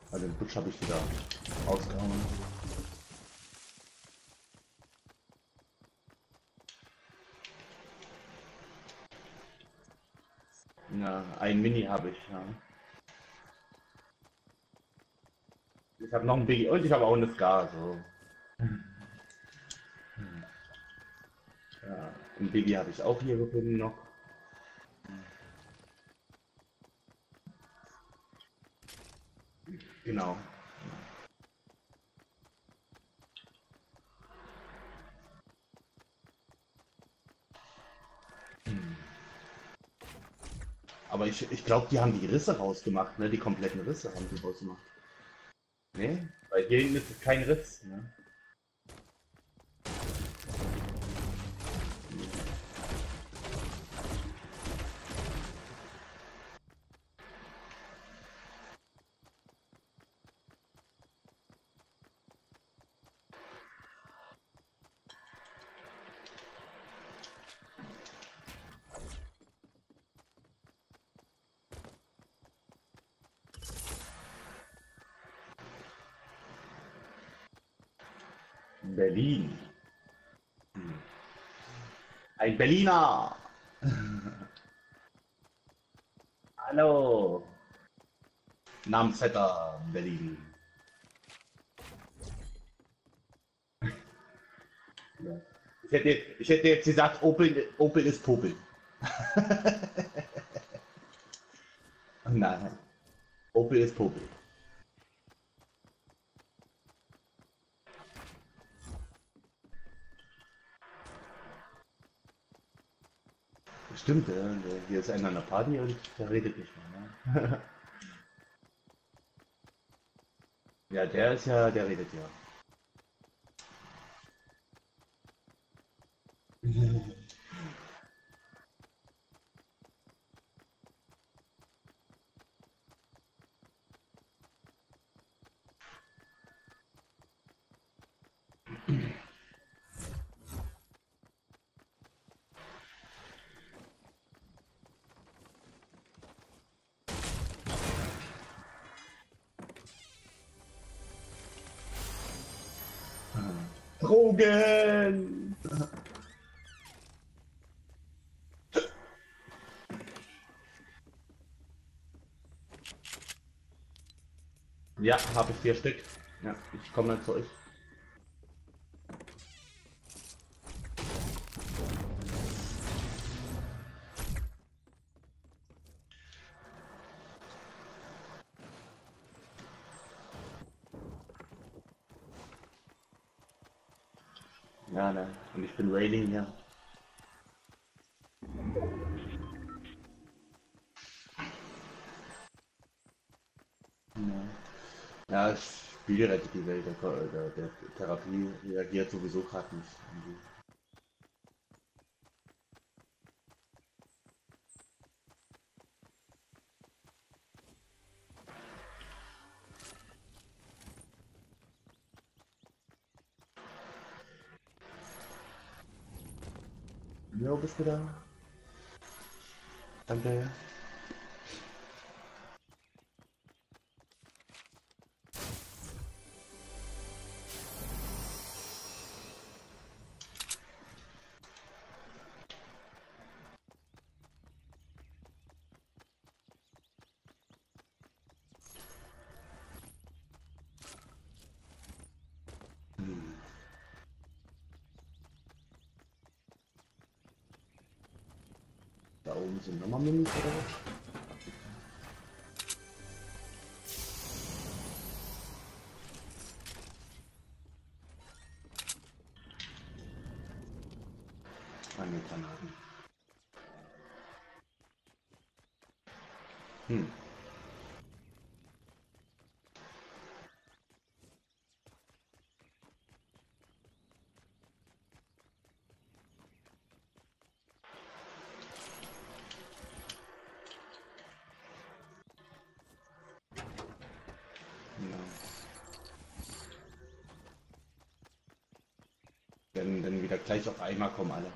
Also den Butch habe ich wieder rausgehauen. Ja, ein Mini habe ich, ja. Ich habe noch ein Biggie und ich habe auch eine Scar, so. Ja, ein Biggie habe ich auch hier gefunden noch. Genau. Aber ich glaube, die haben die Risse rausgemacht, ne? Die kompletten Risse haben die rausgemacht. Ne? Weil hier hinten ist es kein Riss, ne? Berlin. Ein Berliner! Hallo! Namensvetter Berlin. Ja. Ich hätte jetzt gesagt, Opel ist Popel. Nein, Opel ist Popel. Stimmt, hier ist einer an der Party und der redet nicht mehr. Ne? Ja, der ist ja, der redet ja. Drogen! Ja, habe ich 4 Stück. Ja, ich komme dann zu euch. Ja, ne. Und ich bin Railing hier. Ja, das Spiel rettet die Welt. Der Therapie reagiert sowieso gerade nicht. Jo, bist du da? Danke. Da oben sind nochmal Minis oder was? Ah, ne, Granaten. Hm. Ja. Wenn wieder gleich auf einmal kommen alle.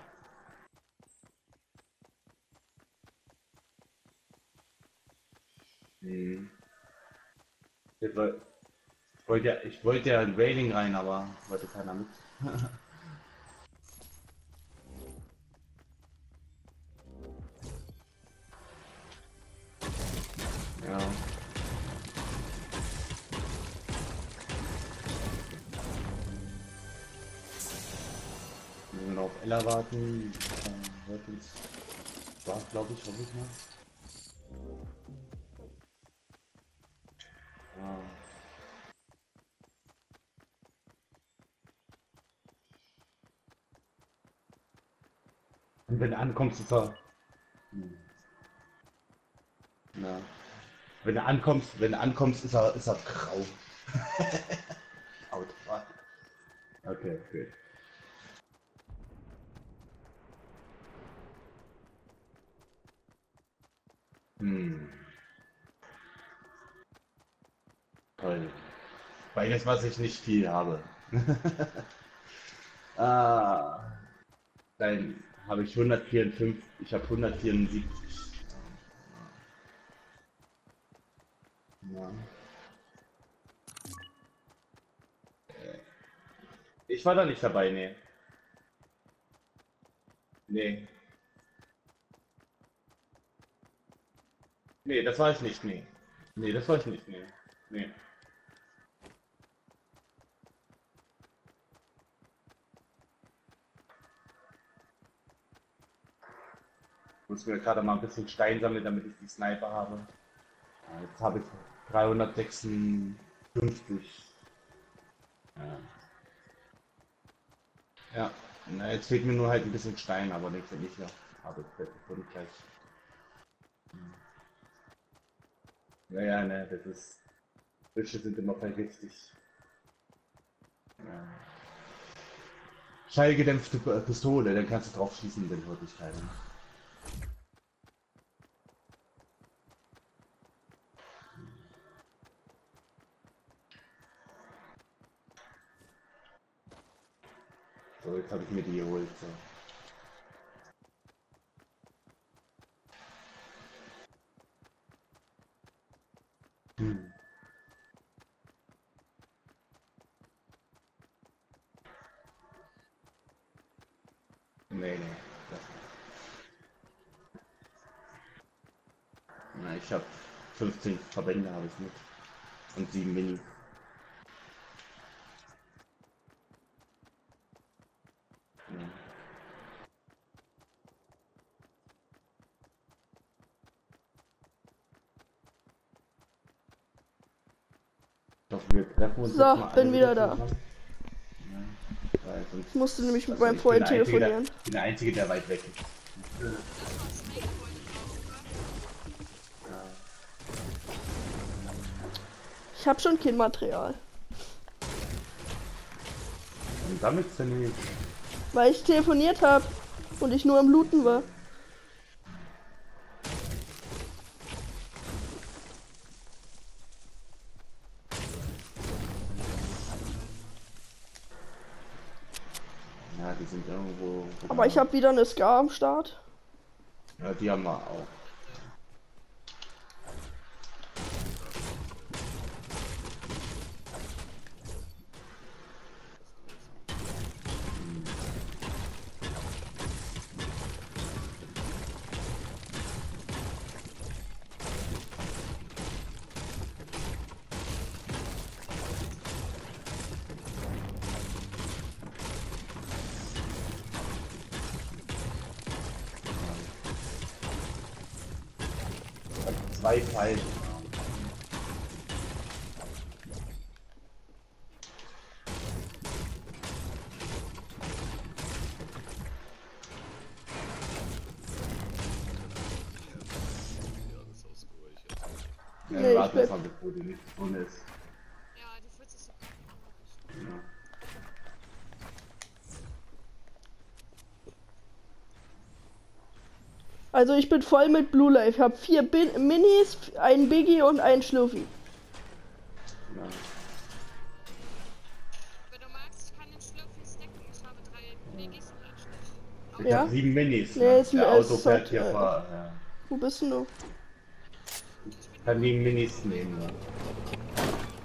Hm. Ich wollte ja ein Railing rein, aber wollte keiner mit. Ja. Wir müssen auf Ella warten. Hört uns. War, glaube ich, hoffe ich mal. Ja. Und wenn du ankommst, ist er. Ja. Wenn du ankommst, ist er grau. Autobahn. Okay, okay. Hm. Toll. Beides, was ich nicht viel habe. Ah, dann habe ich 154, ich habe 174. Ja. Ich war da nicht dabei, nee. Nee. Nee, das war ich nicht, nee. Nee, das war ich nicht, nee. Nee. Ich muss mir gerade mal ein bisschen Stein sammeln, damit ich die Sniper habe. Ja, jetzt habe ich 356. Ja. Ja. Na, jetzt fehlt mir nur halt ein bisschen Stein, aber nichts, wenn ich noch habe. Das kommt gleich. Ja, ja, ne, das ist. Fische sind immer vergiftig. Ja. Schallgedämpfte Pistole, dann kannst du drauf schießen, wenn hört dich keiner. So, jetzt habe ich mir die geholt. So. Hm. Nee, nee. Das Na, ich habe 15 Verbände habe ich mit. Und 7 Mini. Ja. Ich hoffe, wir treffen uns jetzt So, mal alle bin wieder da. zusammen. Ja, weil sonst, Ich musste nämlich mit also meinem ich bin Freund der Einzige, telefonieren. ich bin der Einzige, der weit weg ist. Ich habe schon kein Material, Und damit sind wir. weil ich telefoniert habe und ich nur am Looten war. Ja, die sind irgendwo. Aber ich habe wieder eine Scar am Start. Ja, die haben wir auch. Zwei Pfeile. Ja, Nee, ich warte bleib. mal, bevor die nichts drin ist. Ja, die 40 Sekunden. Ja. Also ich bin voll mit Blue Life. Ich habe 4 Minis, einen Biggie und einen Schluffi. Ja. Wenn du magst, ich kann den Schlürfen stacken. Ich habe 3 Biggies und einen Schlürfen. Ich Ja? hab 7 Minis. Nee, Ne? ist Der mir Auto es fährt halt, hier vor. Ja. Wo bist denn du? Ich kann die Minis nehmen. Ja.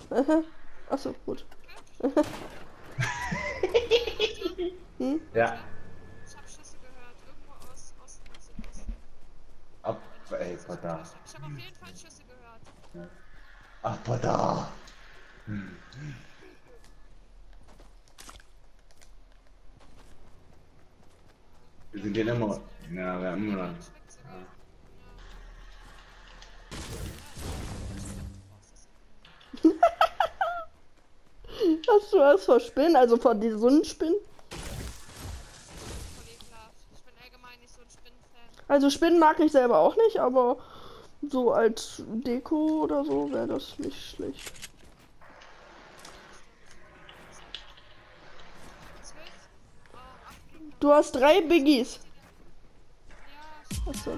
Achso, gut. Ja. Ich habe Schüsse gehört. Irgendwo aus Osten und Südosten. Ab, ey, Pada. Ich habe auf jeden Fall Schüsse gehört. Ach, Pada. Wir sind hier immer. Ja, wir haben immer. Schmeckt sogar. Ja. Hast du was vor Spinnen? Also vor diesen Sonnenspinnen? Voll ekelhaft. Ich bin allgemein nicht so ein Spinnenfan. Also Spinnen mag ich selber auch nicht, aber so als Deko oder so wäre das nicht schlecht. 12? Oh, 8 Gegner. Du hast 3 Biggies. Ja, Achso.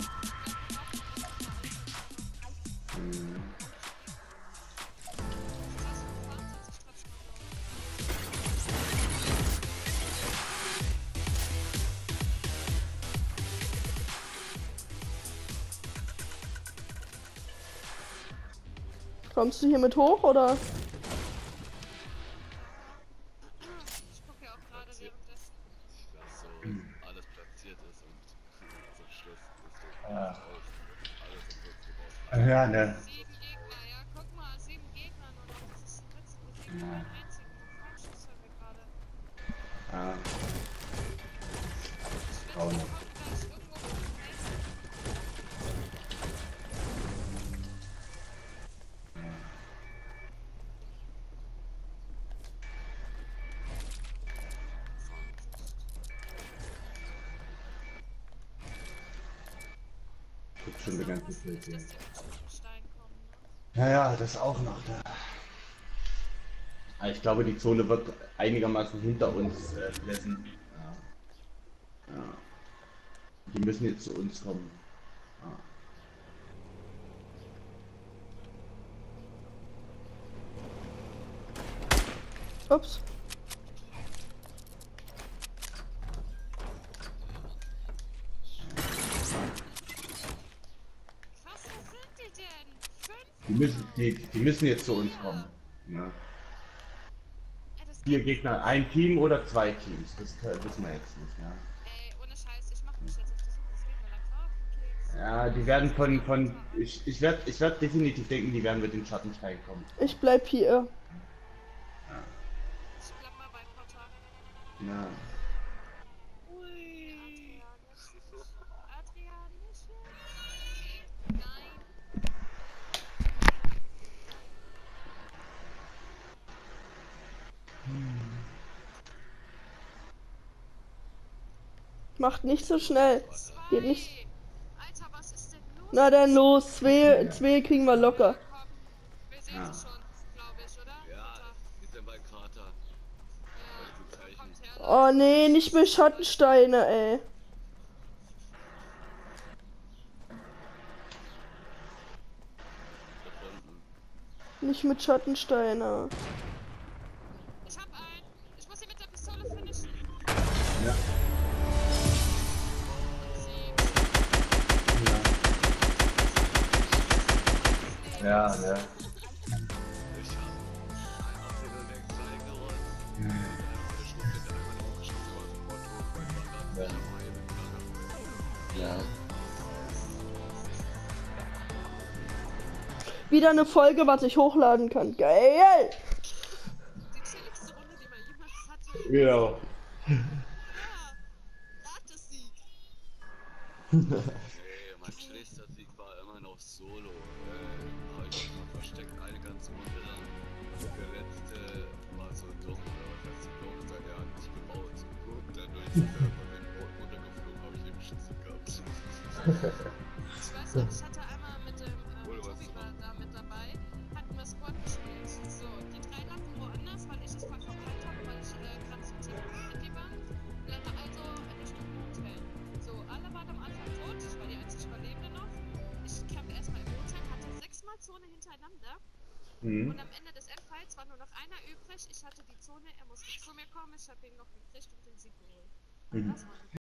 Kommst du hier mit hoch oder? ich gucke ja auch gerade währenddessen. Dass so alles platziert ist und zum Schluss ist so Ja. alles im Prinzip aus. Ja, ne. 7 Gegner, ja, guck mal, 7 Gegner nur noch. Das ist ein Witz. Wir kriegen keinen einzigen. Freischuss haben wir gerade. Ja. Ich Oh, wette, ne. die kommen gleich irgendwo mit dem Laser. Guck schon die ganze Zeit Nicht, hier. dass die mit Schottenstein kommen, ne? Ja, ja, das auch noch. Ne? Ich glaube, die Zone wird einigermaßen hinter uns lassen. Ja. Ja. Die müssen jetzt zu uns kommen. Ups. Krass, wo sind die denn? 5? Die müssen jetzt zu uns kommen. Ja. Ey, das 4 kann- Gegner, ein Team oder 2 Teams, das wissen wir jetzt nicht. Ja, Ey, ohne Scheiß, ich mach mich jetzt auf die Suche, das geht mir langsam auf den Keks. ja, die werden ich werd definitiv denken, die werden mit den Schattenstein kommen. Ich bleib hier. Ich bleib mal bei Potter. Ja. Ui. Adrianisch. Nein. Macht nicht so schnell. Geht nicht. 2. Alter, was ist denn los? Na dann los. Zwei kriegen wir locker. Komm, wir sehen Ja. sie schon, glaube ich, oder? Ja, Potter. die sind bei Krater. Ja, diese Zeichen. kommt her. Oh nee, nicht mit Schattensteine, ey. Gefunden. Nicht mit Schattensteine. Ich hab einen. Ich muss ihn mit der Pistole finishen. Ja. Sie. Ja, ne. Ich hab einmal für den Deck reingerollt. Eine Stunde dann einmal hochgeschossen aus dem Motto, weil man dann Ja. Wieder eine Folge, was ich hochladen kann. Geil! Die chilligste Runde, die man jemals hatte. Genau. Ja, Ratessieg. Nee, mein schlechter Sieg war immer noch Solo. Hab ich mal versteckt eine ganze Runde lang. Der letzte war so dumm, oder was heißt so dumm, sagt er hat nicht gebaut. Und dadurch ist er von den Boden runtergeflogen, habe ich eben Schüsse gehabt. Ich weiß noch, ich hatte einmal mit dem Oder was Tobi so. war da mit dabei, hatten wir Squad gespielt. So, und die 3 landen woanders, weil ich es voll verpeilt habe, weil ich gerade zum Team mit die waren. Lande also in Richtung Hotel. So, alle waren am Anfang tot, ich war die einzige Überlebende noch. Ich campe erstmal im Hotel, hatte 6-mal Zone hintereinander. Mhm. Und am Ende des Endfights war nur noch einer übrig. Ich hatte die Zone, er musste zu mir kommen, ich habe ihn noch gekriegt und den Sieg geholt. Mhm. Das war